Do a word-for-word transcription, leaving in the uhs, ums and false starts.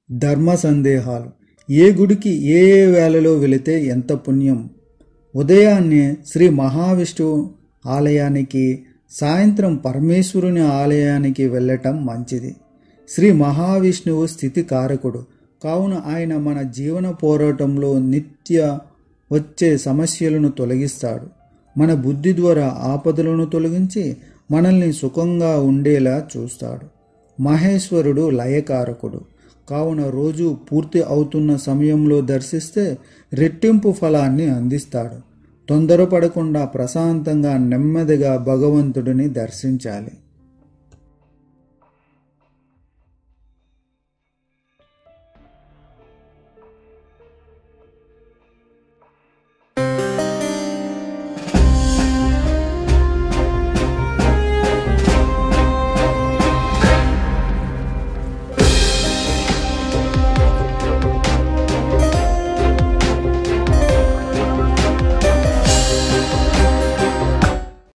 ధర్మ సందేహాలు. ఏ గుడికి ఏ ఏ వేళలో వెళితే ఎంత పుణ్యం? ఉదయాన్నే శ్రీ మహావిష్ణువు ఆలయానికి, సాయంత్రం పరమేశ్వరుని ఆలయానికి వెళ్ళటం మంచిది. శ్రీ మహావిష్ణువు స్థితి కారకుడు కావున ఆయన మన జీవన పోరాటంలో నిత్య వచ్చే సమస్యలను తొలగిస్తాడు. మన బుద్ధి ద్వారా ఆపదలను తొలగించి మనల్ని సుఖంగా ఉండేలా చూస్తాడు. మహేశ్వరుడు లయకారకుడు కావున రోజు పూర్తి అవుతున్న సమయంలో దర్శిస్తే రెట్టింపు ఫలాన్ని అందిస్తాడు. తొందరపడకుండా ప్రశాంతంగా నెమ్మదిగా భగవంతుడిని దర్శించాలి.